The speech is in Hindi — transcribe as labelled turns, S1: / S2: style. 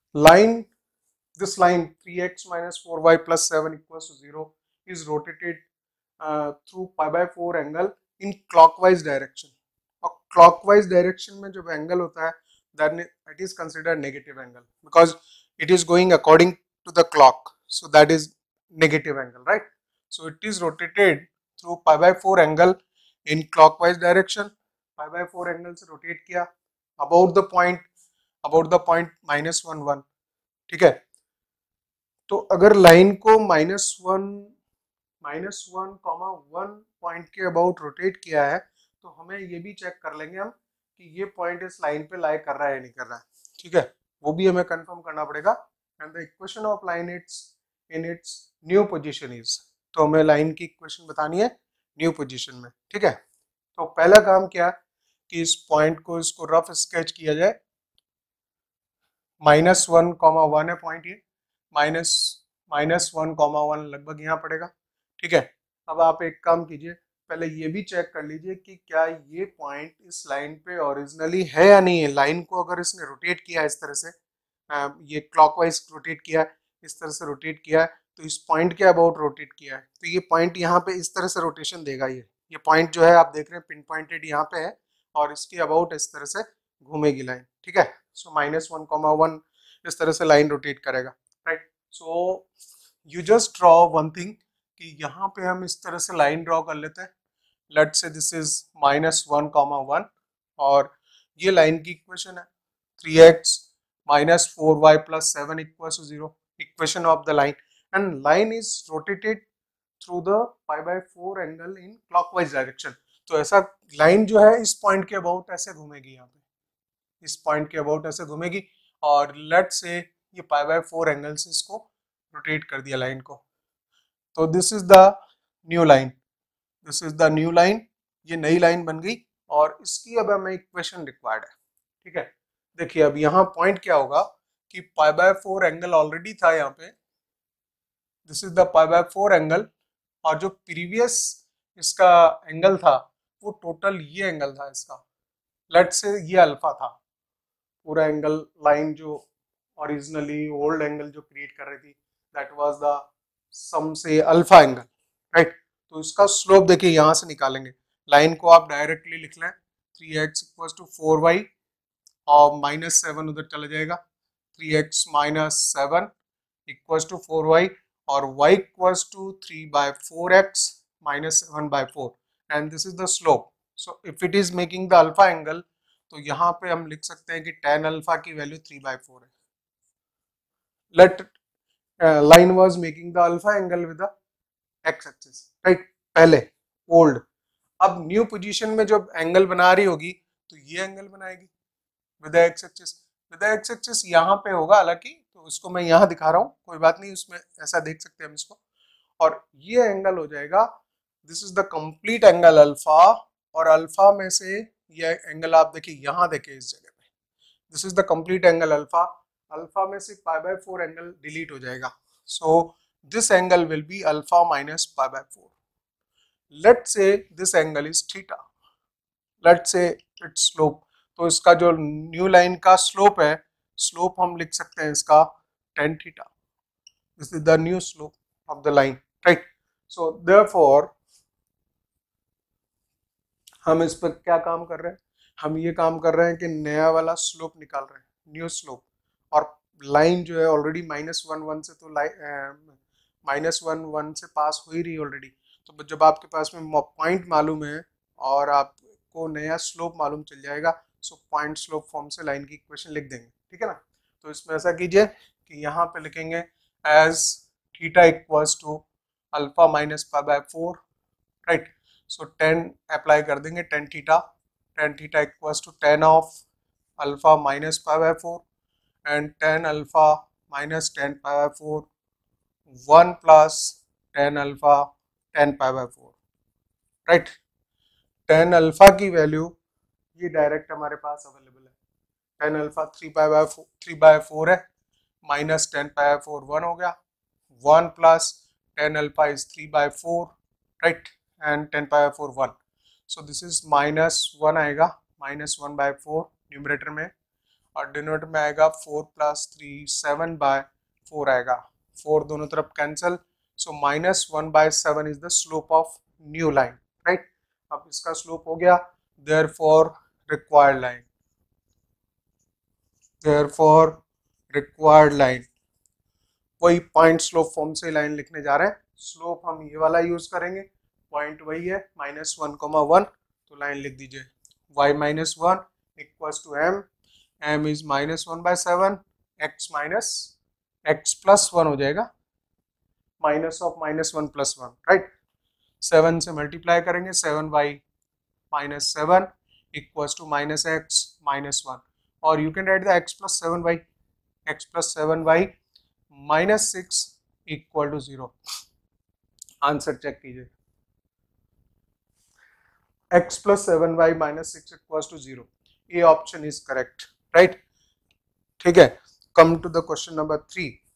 S1: line, this line 3x minus 4y plus 7 equals to 0 is rotated through pi by 4 angle in clockwise direction. और clockwise direction में जब angle होता है then it is considered negative angle because it is going according to the clock, so that is negative angle, right? So it is rotated through pi by 4 angle in clockwise direction. pi by 4 angle से rotate किया about the point -1 1, ठीक है। तो अगर लाइन को -1 पॉइंट के अबाउट रोटेट किया है तो हमें ये भी चेक कर लेंगे हम कि ये पॉइंट इस लाइन पे लाई कर रहा है या नहीं कर रहा है, ठीक है, वो भी हमें कंफर्म करना पड़ेगा। And the equation of line its new position is, तो हमें लाइन की इक्वेशन बतानी है न्यू पोजीशन में, ठीक है। तो पहला काम क्या कि इस पॉइंट को इसको रफ स्केच किया जाए। -1, 1 है पॉइंट, ये -1, 1 लगभग यहाँ पड़ेगा, ठीक है। अब आप एक काम कीजिए, पहले ये भी चेक कर लीजिए कि क्या ये पॉइंट इस लाइन पे ओरिजिनली है या नहीं है। लाइन को अगर इसने रोटेट किया इस तरह से, ये क्लॉकवाइज रोटेट किया, इस तरह से रोटेट किया है, तो इस पॉइंट के अबाउट रोटेट किया है, तो ये पॉइंट यहाँ पे इस तरह से रोटेशन देगा। ये पॉइंट जो है आप देख रहे हैं पिन पॉइंटेड यहाँ पे है और इसके अबाउट इस तरह से घूमेगी लाइन, ठीक है। सो -1, 1 इस तरह से लाइन रोटेट करेगा, right. So you just draw one thing कि यहाँ पे हम इस तरह से लाइन ड्रॉ कर लेते हैं। लेट्स से दिस इज -1, 1 और ये लाइन की इक्वेशन है 3x minus 4y plus 7 equals to 0, equation of the line, and line is rotated through the pi by 4 angle in clockwise direction। तो ऐसा लाइन जो है इस पॉइंट के अबाउट ऐसे घूमेगी, यहाँ पे इस पॉइंट के अबाउट ऐसे घूमेगी और लेट से ये पाई बाय 4 एंगल से इसको रोटेट कर दिया लाइन को। तो this is the new line, this is the new line, ये नई लाइन बन गई और इसकी अब हमें इक्वेशन रिक्वायर्ड है, ठीक है। देखिए अब यहाँ पॉइंट क्या होगा कि पाई बाय 4 एंगल ऑलरेडी था यहाँ पे, this is the pi by 4 angle, और जो प्रीवियस इसका एंगल था वो टोटल ये एंगल था इसका। लेट से ये अल्फा था, पूरा एंगल लाइन जो ओरिजिनली ओल्ड एंगल जो क्रिएट कर रही थी दैट वाज द सम से अल्फा एंगल, राइट। तो इसका स्लोप देखिए यहाँ से निकालेंगे, लाइन को आप डायरेक्टली लिख लें 3x इक्वल्स टू 4y और -7 उधर चला जाएगा, 3x - 7 इक्वल्स टू 4y और y equals to 3/4x -7/4 and this is the slope. So if it is making the alpha angle तो यहाँ पे हम लिख सकते हैं कि tan अल्फा की वैल्यू 3/4 है। Let line was making the alpha angle with the X axis, right, पहले ओल्ड। अब न्यू पोजीशन में जब एंगल बना रही होगी तो ये एंगल बनाएगी with X axis, with X axis यहाँ पे होगा हालांकि, तो इसको मैं यहाँ दिखा रहा हूँ, कोई बात नहीं, उसमें ऐसा देख सकते हैं हम इसको। और ये एंगल हो जाएगा, this is the complete angle alpha, और अल्फा में से ये एंगल आप देखिए यहाँ देखिए इस जगह पे, this is the complete angle alpha, alpha में से पाई बाय 4 एंगल डिलीट हो जाएगा। So this angle will be alpha minus pi by 4। Let say this angle is theta, let say its slope, तो इसका जो न्यू लाइन का स्लोप है, स्लोप हम लिख सकते हैं इसका tan theta, this is the new slope of the line, right. So therefore हम इस पर क्या काम कर रहे हैं, हम ये काम कर रहे हैं कि नया वाला स्लोप निकाल रहे हैं, न्यू स्लोप। और लाइन जो है ऑलरेडी -1 1 से तो -1 1 से पास हो ही रही ऑलरेडी, तो जब आपके पास में पॉइंट मालूम है और आपको नया स्लोप मालूम चल जाएगा, सो पॉइंट स्लोप फॉर्म से लाइन की इक्वेशन लिख देंगे, ठीक है ना। तो इसमें ऐसा कीजिए कि यहाँ पे लिखेंगे as theta equals to alpha minus pi by 4, right. So tan apply कर देंगे, tan theta equals to tan of alpha minus pi by 4 and tan alpha minus tan pi by 4 1 plus tan alpha tan pi by 4, right. tan alpha की वैल्यू ये डायरेक्ट हमारे पास अवेलेबल है, tan अल्फा 3/4 है, माइनस tan पाई बाय 4 1 हो गया, 1 plus tan alpha is 3/4, right, and tan pi by 4 1, so this is -1 आएगा, -1/4 न्यूमरेटर में, और डिनोमिनेटर में आएगा 4 + 3 7/4 आएगा, 4 दोनों तरफ कैंसिल, so -1/7 is the slope of new line, right. अब इसका स्लोप हो गया, therefore required line, therefore required line, वही पॉइंट स्लोप फॉर्म से लाइन लिखने जा रहे हैं। स्लोप हम ये वाला यूज करेंगे, पॉइंट वही है -1, तो लाइन लिख दीजिए y - 1 = m, m is -1/7, x + 1 हो जाएगा, माइनस ऑफ -1 + 1, राइट। 7 से मल्टीप्लाई करेंगे, 7y - 7 = -x - 1, और you can write the x + 7y, x + 7y -6 = 0। Answer check कीजिए, x + 7y -6 = 0, ये ऑप्शन इज करेक्ट, राइट। ठीक है, come to the question number 3।